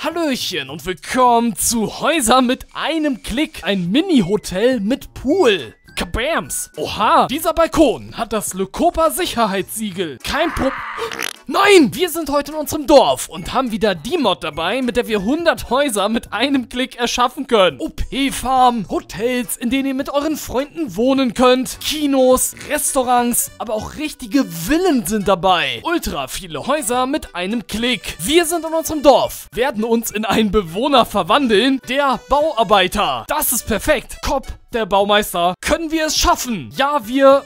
Hallöchen und willkommen zu Häuser mit einem Klick. Ein Mini-Hotel mit Pool. Kabams! Oha, dieser Balkon hat das Lecopa Sicherheitssiegel. Kein Problem. Nein! Wir sind heute in unserem Dorf und haben wieder die Mod dabei, mit der wir 100 Häuser mit einem Klick erschaffen können. OP-Farmen, Hotels, in denen ihr mit euren Freunden wohnen könnt, Kinos, Restaurants, aber auch richtige Villen sind dabei. Ultra viele Häuser mit einem Klick. Wir sind in unserem Dorf, werden uns in einen Bewohner verwandeln, der Bauarbeiter. Das ist perfekt. Kopf, der Baumeister. Können wir es schaffen? Ja, wir...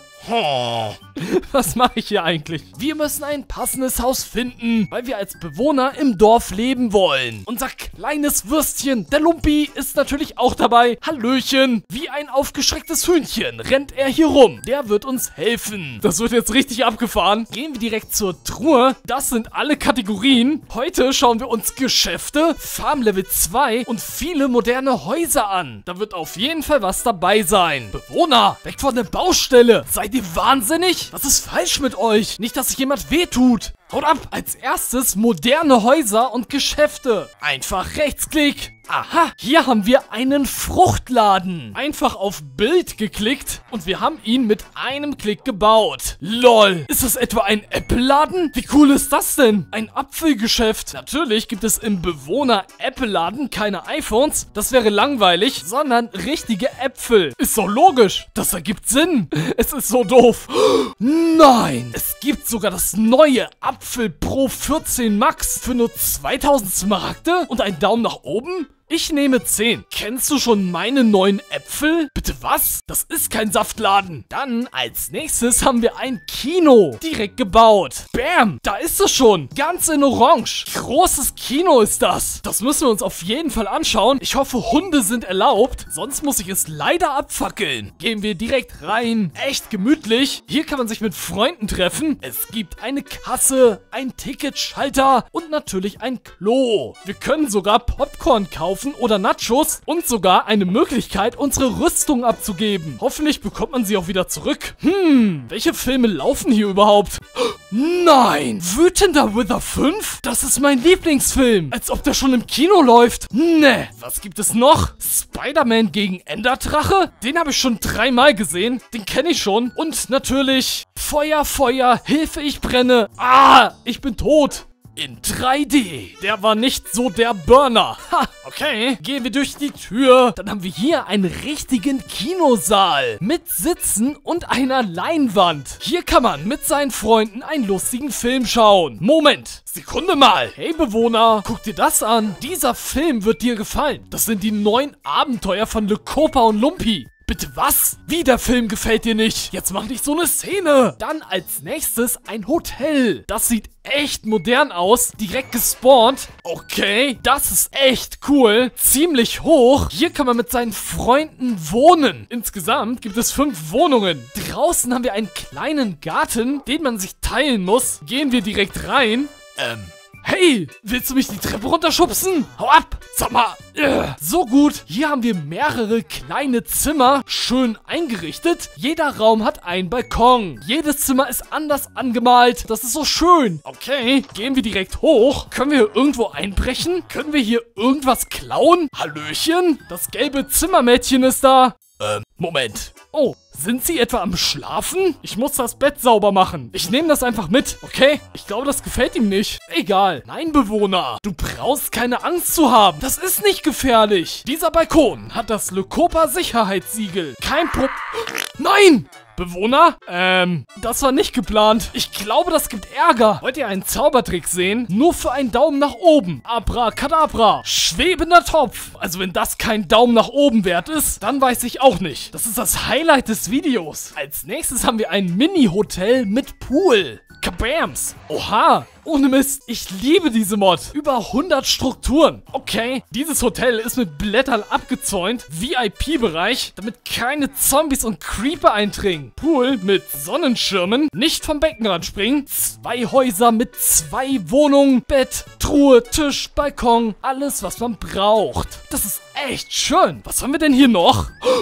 Was mache ich hier eigentlich? Wir müssen ein passendes Haus finden, weil wir als Bewohner im Dorf leben wollen. Unser kleines Würstchen, der Lumpi, ist natürlich auch dabei. Hallöchen! Wie ein aufgeschrecktes Hühnchen rennt er hier rum. Der wird uns helfen. Das wird jetzt richtig abgefahren. Gehen wir direkt zur Truhe. Das sind alle Kategorien. Heute schauen wir uns Geschäfte, Farm Level 2 und viele moderne Häuser an. Da wird auf jeden Fall was dabei sein. Bewohner, weg von der Baustelle. Seid ihr wahnsinnig? Was ist falsch mit euch? Nicht, dass sich jemand wehtut. Haut ab! Als erstes moderne Häuser und Geschäfte. Einfach Rechtsklick. Aha, hier haben wir einen Fruchtladen. Einfach auf Bild geklickt und wir haben ihn mit einem Klick gebaut. LOL, ist das etwa ein Apple-Laden? Wie cool ist das denn? Ein Apfelgeschäft. Natürlich gibt es im Bewohner-Apple-Laden keine iPhones, das wäre langweilig, sondern richtige Äpfel. Ist doch logisch, das ergibt Sinn. Es ist so doof. Nein, es gibt sogar das neue Apfel Pro 14 Max für nur 2000 Smaragde und einen Daumen nach oben? Ich nehme 10. Kennst du schon meine neuen Äpfel? Bitte was? Das ist kein Saftladen. Dann als nächstes haben wir ein Kino. Direkt gebaut. Bam, da ist es schon. Ganz in Orange. Großes Kino ist das. Das müssen wir uns auf jeden Fall anschauen. Ich hoffe, Hunde sind erlaubt. Sonst muss ich es leider abfackeln. Gehen wir direkt rein. Echt gemütlich. Hier kann man sich mit Freunden treffen. Es gibt eine Kasse, ein Ticketschalter und natürlich ein Klo. Wir können sogar Popcorn kaufen oder Nachos und sogar eine Möglichkeit, unsere Rüstung abzugeben. Hoffentlich bekommt man sie auch wieder zurück. Welche Filme laufen hier überhaupt? Nein! Wütender Wither 5? Das ist mein Lieblingsfilm. Als ob der schon im Kino läuft. Ne. Was gibt es noch? Spider-Man gegen Enderdrache? Den habe ich schon 3-mal gesehen. Den kenne ich schon. Und natürlich Feuer, Feuer, Hilfe, ich brenne. Ah, ich bin tot. In 3D. Der war nicht so der Burner. Ha, okay. Gehen wir durch die Tür. Dann haben wir hier einen richtigen Kinosaal. Mit Sitzen und einer Leinwand. Hier kann man mit seinen Freunden einen lustigen Film schauen. Moment. Sekunde mal. Hey Bewohner, guck dir das an. Dieser Film wird dir gefallen. Das sind die neuen Abenteuer von Lecopa und Lumpi. Bitte was? Wie, der Film gefällt dir nicht? Jetzt mach nicht so eine Szene. Dann als nächstes ein Hotel. Das sieht echt modern aus. Direkt gespawnt. Okay, das ist echt cool. Ziemlich hoch. Hier kann man mit seinen Freunden wohnen. Insgesamt gibt es 5 Wohnungen. Draußen haben wir einen kleinen Garten, den man sich teilen muss. Gehen wir direkt rein. Hey, willst du mich die Treppe runterschubsen? Hau ab! Sag mal, so gut. Hier haben wir mehrere kleine Zimmer, schön eingerichtet. Jeder Raum hat einen Balkon. Jedes Zimmer ist anders angemalt. Das ist so schön. Okay, gehen wir direkt hoch. Können wir hier irgendwo einbrechen? Können wir hier irgendwas klauen? Hallöchen? Das gelbe Zimmermädchen ist da. Moment. Oh, sind sie etwa am Schlafen? Ich muss das Bett sauber machen. Ich nehme das einfach mit, okay? Ich glaube, das gefällt ihm nicht. Egal. Nein, Bewohner. Du brauchst keine Angst zu haben. Das ist nicht gefährlich. Dieser Balkon hat das Lecopa Sicherheitssiegel. Kein Problem. Nein! Bewohner? Das war nicht geplant. Ich glaube, das gibt Ärger. Wollt ihr einen Zaubertrick sehen? Nur für einen Daumen nach oben. Abracadabra. Schwebender Topf. Also wenn das kein Daumen nach oben wert ist, dann weiß ich auch nicht. Das ist das Highlight des Videos. Als nächstes haben wir ein Mini-Hotel mit Pool. Kabams! Oha! Ohne Mist, ich liebe diese Mod. Über 100 Strukturen. Okay, dieses Hotel ist mit Blättern abgezäunt. VIP-Bereich, damit keine Zombies und Creeper eindringen. Pool mit Sonnenschirmen. Nicht vom Beckenrand springen. 2 Häuser mit 2 Wohnungen. Bett, Truhe, Tisch, Balkon. Alles, was man braucht. Das ist echt schön. Was haben wir denn hier noch?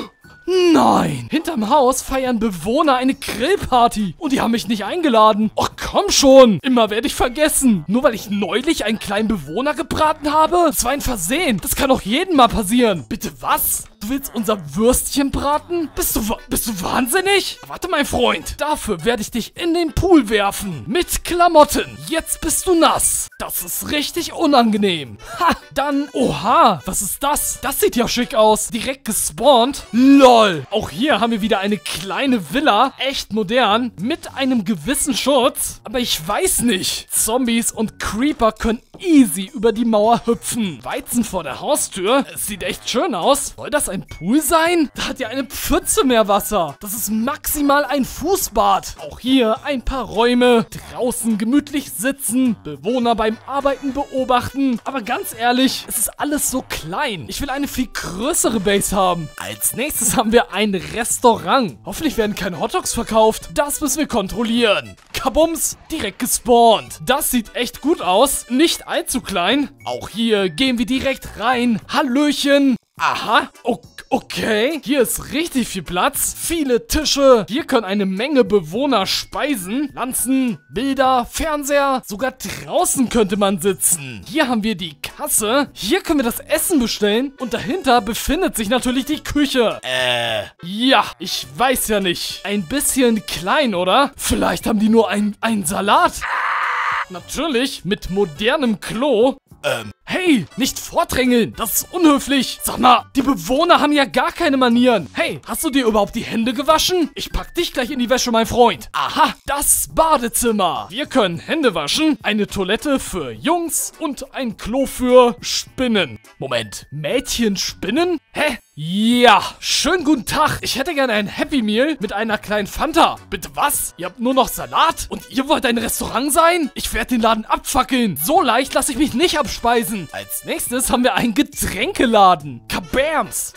Nein! Hinterm Haus feiern Bewohner eine Grillparty und die haben mich nicht eingeladen. Och, komm schon! Immer werde ich vergessen. Nur weil ich neulich einen kleinen Bewohner gebraten habe? Das war ein Versehen. Das kann doch jedem mal passieren. Bitte was? Du willst unser Würstchen braten? Bist du wahnsinnig? Warte, mein Freund. Dafür werde ich dich in den Pool werfen. Mit Klamotten. Jetzt bist du nass. Das ist richtig unangenehm. Ha, dann... Oha, was ist das? Das sieht ja schick aus. Direkt gespawnt. LOL. Auch hier haben wir wieder eine kleine Villa. Echt modern. Mit einem gewissen Schutz. Aber ich weiß nicht. Zombies und Creeper können easy über die Mauer hüpfen. Weizen vor der Haustür. Es sieht echt schön aus. Soll das ein Pool sein? Da hat ja eine Pfütze mehr Wasser. Das ist maximal ein Fußbad. Auch hier ein paar Räume. Draußen gemütlich sitzen. Bewohner beim Arbeiten beobachten. Aber ganz ehrlich, es ist alles so klein. Ich will eine viel größere Base haben. Als nächstes haben wir ein Restaurant. Hoffentlich werden keine Hotdogs verkauft. Das müssen wir kontrollieren. Kabums, direkt gespawnt. Das sieht echt gut aus. Nicht allzu klein. Auch hier gehen wir direkt rein. Hallöchen. Aha, okay. Hier ist richtig viel Platz. Viele Tische. Hier können eine Menge Bewohner speisen. Pflanzen, Bilder, Fernseher. Sogar draußen könnte man sitzen. Hier haben wir die Kasse. Hier können wir das Essen bestellen. Und dahinter befindet sich natürlich die Küche. Ja, ich weiß ja nicht. Ein bisschen klein, oder? Vielleicht haben die nur einen Salat. Natürlich mit modernem Klo. Hey, nicht vordrängeln, das ist unhöflich. Sag mal, die Bewohner haben ja gar keine Manieren. Hey, hast du dir überhaupt die Hände gewaschen? Ich pack dich gleich in die Wäsche, mein Freund. Aha, das Badezimmer. Wir können Hände waschen, eine Toilette für Jungs und ein Klo für Spinnen. Moment, Mädchen spinnen? Hä? Ja, schönen guten Tag. Ich hätte gerne ein Happy Meal mit einer kleinen Fanta. Bitte was? Ihr habt nur noch Salat? Und ihr wollt ein Restaurant sein? Ich werde den Laden abfackeln. So leicht lasse ich mich nicht abspeisen. Als nächstes haben wir einen Getränkeladen. Kabams.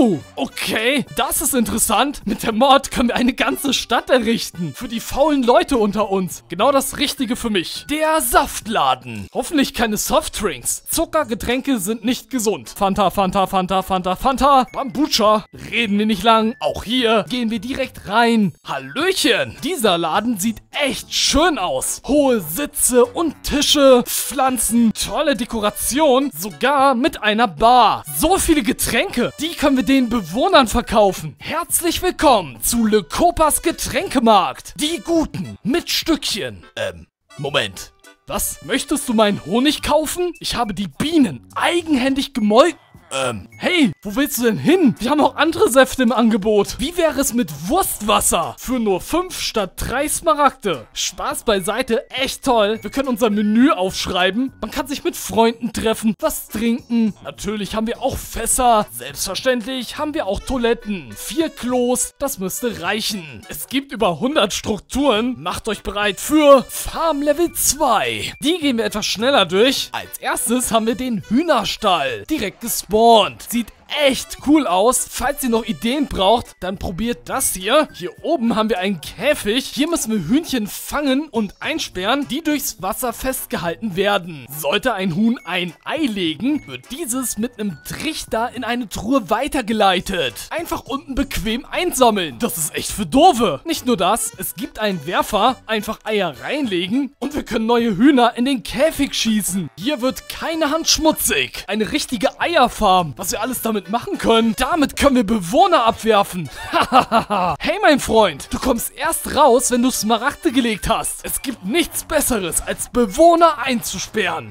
Okay. Das ist interessant. Mit der Mod können wir eine ganze Stadt errichten. Für die faulen Leute unter uns. Genau das Richtige für mich. Der Saftladen. Hoffentlich keine Softdrinks. Zucker, Getränke sind nicht gesund. Fanta, Fanta, Fanta, Fanta, Fanta. Bambucha. Reden wir nicht lang. Auch hier gehen wir direkt rein. Hallöchen. Dieser Laden sieht echt schön aus. Hohe Sitze und Tische. Pflanzen. Tolle Dekoration. Sogar mit einer Bar. So viele Getränke. Die können wir den Bewohnern verkaufen. Herzlich willkommen zu Lekopas Getränkemarkt. Die Guten mit Stückchen. Moment. Was? Möchtest du meinen Honig kaufen? Ich habe die Bienen eigenhändig gemolken. Hey, wo willst du denn hin? Wir haben auch andere Säfte im Angebot. Wie wäre es mit Wurstwasser? Für nur 5 statt 3 Smaragde. Spaß beiseite, echt toll. Wir können unser Menü aufschreiben. Man kann sich mit Freunden treffen, was trinken. Natürlich haben wir auch Fässer. Selbstverständlich haben wir auch Toiletten. 4 Klos, das müsste reichen. Es gibt über 100 Strukturen. Macht euch bereit für Farm Level 2. Die gehen wir etwas schneller durch. Als erstes haben wir den Hühnerstall. Direkt gespawnt. Sieht echt cool aus. Falls ihr noch Ideen braucht, dann probiert das hier. Hier oben haben wir einen Käfig. Hier müssen wir Hühnchen fangen und einsperren, die durchs Wasser festgehalten werden. Sollte ein Huhn ein Ei legen, wird dieses mit einem Trichter in eine Truhe weitergeleitet. Einfach unten bequem einsammeln. Das ist echt für Doofe. Nicht nur das, es gibt einen Werfer, einfach Eier reinlegen und wir können neue Hühner in den Käfig schießen. Hier wird keine Hand schmutzig. Eine richtige Eierfarm, was wir alles damit machen können. Damit können wir Bewohner abwerfen. Hey, mein Freund, du kommst erst raus, wenn du Smaragde gelegt hast. Es gibt nichts Besseres, als Bewohner einzusperren.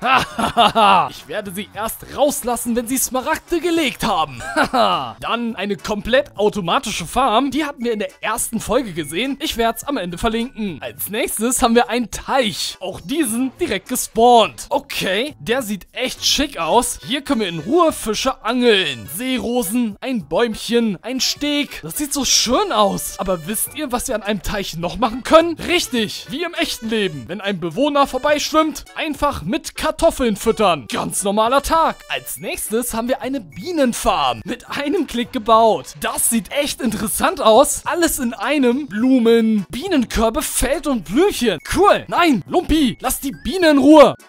Ich werde sie erst rauslassen, wenn sie Smaragde gelegt haben. Dann eine komplett automatische Farm. Die hatten wir in der ersten Folge gesehen. Ich werde es am Ende verlinken. Als nächstes haben wir einen Teich. Auch diesen direkt gespawnt. Okay, der sieht echt schick aus. Hier können wir in Ruhe Fische angeln. Seerosen, ein Bäumchen, ein Steg. Das sieht so schön aus. Aber wisst ihr, was wir an einem Teich noch machen können? Richtig, wie im echten Leben. Wenn ein Bewohner vorbeischwimmt, einfach mit Kartoffeln füttern. Ganz normaler Tag. Als nächstes haben wir eine Bienenfarm. Mit einem Klick gebaut. Das sieht echt interessant aus. Alles in einem. Blumen, Bienenkörbe, Feld und Blümchen. Cool. Nein, Lumpi, lass die Bienen in Ruhe.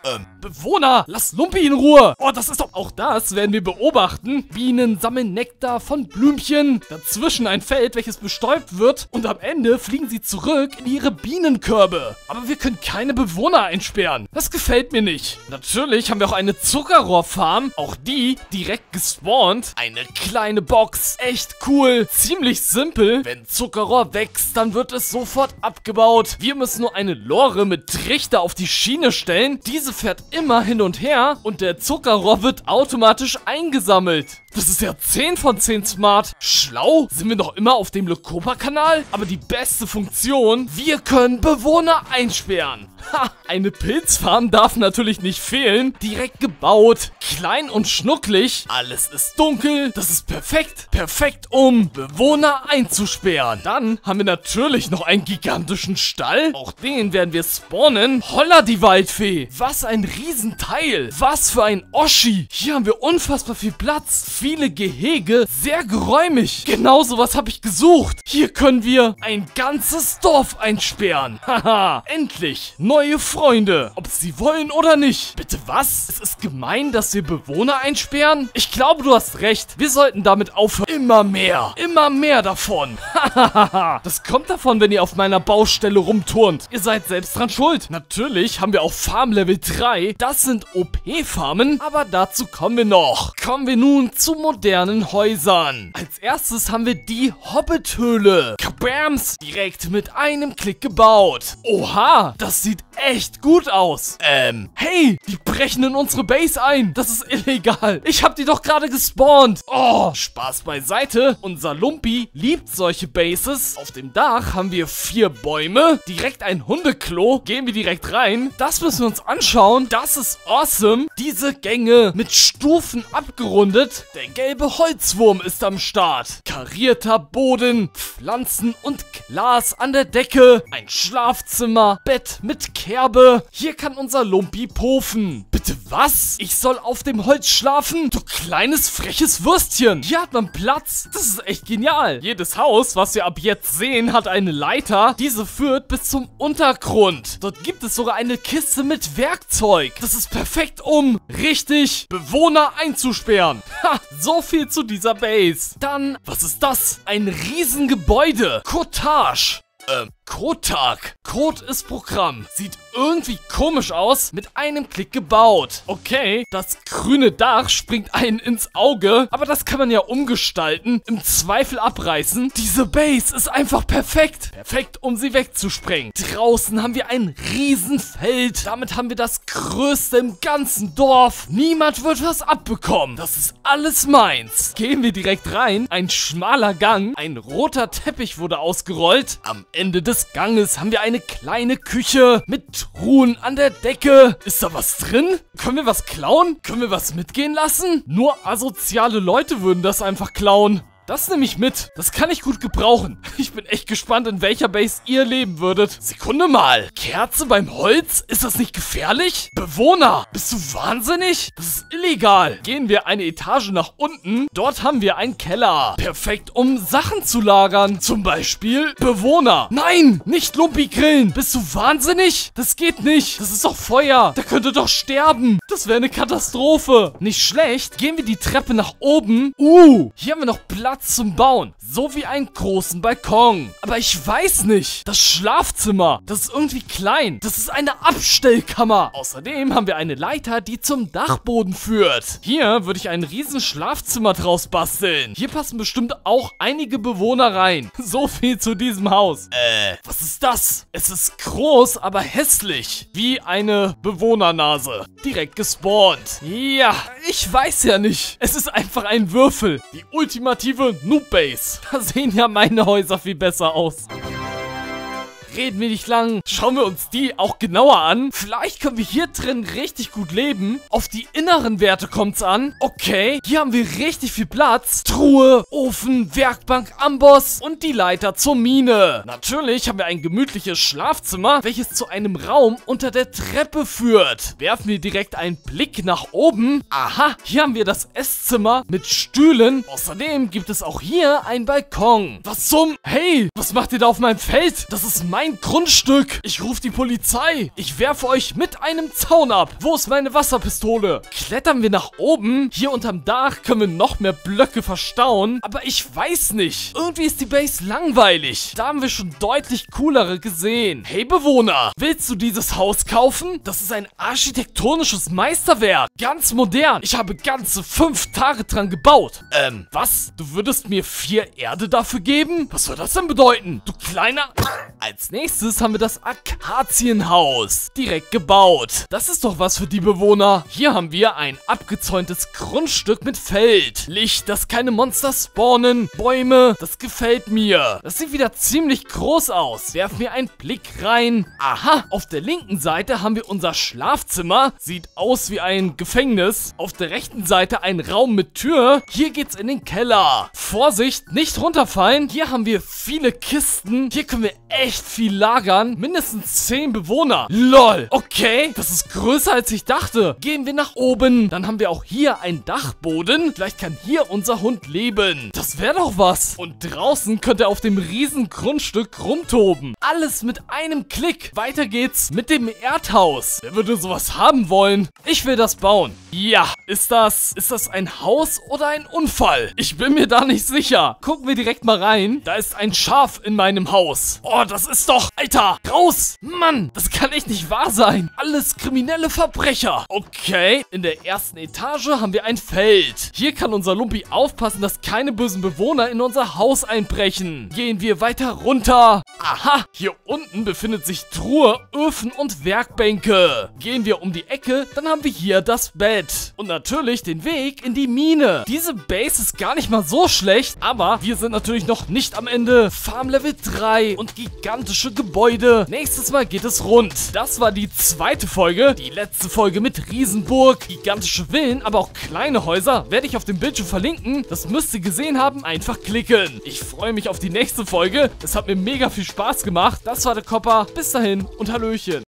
Bewohner, lass Lumpi in Ruhe. Oh, das ist doch... Auch das werden wir beobachten. Bienen sammeln Nektar von Blümchen. Dazwischen ein Feld, welches bestäubt wird. Und am Ende fliegen sie zurück in ihre Bienenkörbe. Aber wir können keine Bewohner einsperren. Das gefällt mir nicht. Natürlich haben wir auch eine Zuckerrohrfarm. Auch die direkt gespawnt. Eine kleine Box. Echt cool. Ziemlich simpel. Wenn Zuckerrohr wächst, dann wird es sofort abgebaut. Wir müssen nur eine Lore mit Trichter auf die Schiene stellen. Diese fährt immer hin und her und der Zuckerrohr wird automatisch eingesammelt. Das ist ja 10 von 10 smart. Schlau? Sind wir noch immer auf dem Lekopa-Kanal? Aber die beste Funktion, wir können Bewohner einsperren. Ha, eine Pilzfarm darf natürlich nicht fehlen. Direkt gebaut, klein und schnucklig. Alles ist dunkel. Das ist perfekt. Perfekt, um Bewohner einzusperren. Dann haben wir natürlich noch einen gigantischen Stall. Auch den werden wir spawnen. Holla die Waldfee. Was ein Riesenteil. Was für ein Oschi. Hier haben wir unfassbar viel Platz. Viele Gehege, sehr geräumig. Genau sowas habe ich gesucht. Hier können wir ein ganzes Dorf einsperren. Haha, endlich neue Freunde. Ob sie wollen oder nicht. Bitte was? Es ist gemein, dass wir Bewohner einsperren? Ich glaube, du hast recht. Wir sollten damit aufhören. Immer mehr davon. Hahaha. Das kommt davon, wenn ihr auf meiner Baustelle rumturnt. Ihr seid selbst dran schuld. Natürlich haben wir auch Farm Level 3. Das sind OP-Farmen, aber dazu kommen wir noch. Kommen wir nun zu modernen Häusern. Als erstes haben wir die Hobbit-Höhle. Kabams! Direkt mit einem Klick gebaut. Oha, das sieht echt gut aus. Hey, die brechen in unsere Base ein. Das ist illegal. Ich hab die doch gerade gespawnt. Oh, Spaß beiseite. Unser Lumpi liebt solche Bases. Auf dem Dach haben wir 4 Bäume. Direkt ein Hundeklo. Gehen wir direkt rein. Das müssen wir uns anschauen. Das ist awesome. Diese Gänge mit Stufen abgerundet. Der gelbe Holzwurm ist am Start. Karierter Boden, Pflanzen und Glas an der Decke. Ein Schlafzimmer, Bett mit Kerbe. Hier kann unser Lumpi pofen. Bitte was? Ich soll auf dem Holz schlafen? Du kleines freches Würstchen. Hier hat man Platz. Das ist echt genial. Jedes Haus, was wir ab jetzt sehen, hat eine Leiter. Diese führt bis zum Untergrund. Dort gibt es sogar eine Kiste mit Werkzeug. Das ist perfekt, um richtig Bewohner einzusperren. Ha, so viel zu dieser Base. Dann, was ist das? Ein Riesengebäude. Cottage. Kotak. Code ist Programm. Sieht irgendwie komisch aus. Mit einem Klick gebaut. Okay, das grüne Dach springt einen ins Auge. Aber das kann man ja umgestalten. Im Zweifel abreißen. Diese Base ist einfach perfekt. Perfekt, um sie wegzusprengen. Draußen haben wir ein Riesenfeld. Damit haben wir das größte im ganzen Dorf. Niemand wird was abbekommen. Das ist alles meins. Gehen wir direkt rein. Ein schmaler Gang. Ein roter Teppich wurde ausgerollt. Am Ende des Ganges haben wir eine kleine Küche mit Truhen an der Decke. Ist da was drin? Können wir was klauen? Können wir was mitgehen lassen? Nur asoziale Leute würden das einfach klauen. Das nehme ich mit. Das kann ich gut gebrauchen. Ich bin echt gespannt, in welcher Base ihr leben würdet. Sekunde mal. Kerze beim Holz? Ist das nicht gefährlich? Bewohner, bist du wahnsinnig? Das ist illegal. Gehen wir eine Etage nach unten. Dort haben wir einen Keller. Perfekt, um Sachen zu lagern. Zum Beispiel Bewohner. Nein, nicht Lumpi grillen. Bist du wahnsinnig? Das geht nicht. Das ist doch Feuer. Der könnte doch sterben. Das wäre eine Katastrophe. Nicht schlecht. Gehen wir die Treppe nach oben. Hier haben wir noch Platz zum Bauen. So wie einen großen Balkon. Aber ich weiß nicht. Das Schlafzimmer, das ist irgendwie klein. Das ist eine Abstellkammer. Außerdem haben wir eine Leiter, die zum Dachboden führt. Hier würde ich ein riesen Schlafzimmer draus basteln. Hier passen bestimmt auch einige Bewohner rein. So viel zu diesem Haus. Was ist das? Es ist groß, aber hässlich. Wie eine Bewohnernase. Direkt gespawnt. Ja, ich weiß ja nicht. Es ist einfach ein Würfel. Die ultimative Noob-Base. Da sehen ja meine Häuser viel besser aus. Reden wir nicht lang. Schauen wir uns die auch genauer an. Vielleicht können wir hier drin richtig gut leben. Auf die inneren Werte kommt es an. Okay, hier haben wir richtig viel Platz. Truhe, Ofen, Werkbank, Amboss und die Leiter zur Mine. Natürlich haben wir ein gemütliches Schlafzimmer, welches zu einem Raum unter der Treppe führt. Werfen wir direkt einen Blick nach oben. Aha, hier haben wir das Esszimmer mit Stühlen. Außerdem gibt es auch hier einen Balkon. Was zum... Hey, was macht ihr da auf meinem Feld? Das ist mein mein Grundstück. Ich rufe die Polizei. Ich werfe euch mit einem Zaun ab. Wo ist meine Wasserpistole? Klettern wir nach oben? Hier unterm Dach können wir noch mehr Blöcke verstauen. Aber ich weiß nicht. Irgendwie ist die Base langweilig. Da haben wir schon deutlich coolere gesehen. Hey Bewohner, willst du dieses Haus kaufen? Das ist ein architektonisches Meisterwerk. Ganz modern. Ich habe ganze 5 Tage dran gebaut. Was? Du würdest mir 4 Erde dafür geben? Was soll das denn bedeuten? Du kleiner... Als nächstes haben wir das Akazienhaus. Direkt gebaut. Das ist doch was für die Bewohner. Hier haben wir ein abgezäuntes Grundstück mit Feld. Licht, dass keine Monster spawnen. Bäume, das gefällt mir. Das sieht wieder ziemlich groß aus. Werfen wir einen Blick rein. Aha, auf der linken Seite haben wir unser Schlafzimmer. Sieht aus wie ein Gefängnis. Auf der rechten Seite ein Raum mit Tür. Hier geht's in den Keller. Vorsicht, nicht runterfallen. Hier haben wir viele Kisten. Hier können wir echt viel lagern. Mindestens 10 Bewohner. LOL. Okay, das ist größer als ich dachte. Gehen wir nach oben. Dann haben wir auch hier einen Dachboden. Vielleicht kann hier unser Hund leben. Das wäre doch was. Und draußen könnt ihr auf dem riesen Grundstück rumtoben. Alles mit einem Klick. Weiter geht's mit dem Erdhaus. Wer würde sowas haben wollen? Ich will das bauen. Ja, ist das ein Haus oder ein Unfall? Ich bin mir da nicht sicher. Gucken wir direkt mal rein. Da ist ein Schaf in meinem Haus. Oh, das ist doch... Alter, raus! Mann, das kann echt nicht wahr sein. Alles kriminelle Verbrecher. Okay, in der ersten Etage haben wir ein Feld. Hier kann unser Lumpi aufpassen, dass keine bösen Bewohner in unser Haus einbrechen. Gehen wir weiter runter. Aha, hier unten befindet sich Truhe, Öfen und Werkbänke. Gehen wir um die Ecke, dann haben wir hier das Bett. Und natürlich den Weg in die Mine. Diese Base ist gar nicht mal so schlecht, aber wir sind natürlich noch nicht am Ende. Farm Level 3 und gigantische Gebäude. Nächstes Mal geht es rund. Das war die zweite Folge. Die letzte Folge mit Riesenburg. Gigantische Villen, aber auch kleine Häuser werde ich auf dem Bildschirm verlinken. Das müsst ihr gesehen haben. Einfach klicken. Ich freue mich auf die nächste Folge. Es hat mir mega viel Spaß gemacht. Das war der Kopper. Bis dahin und Hallöchen.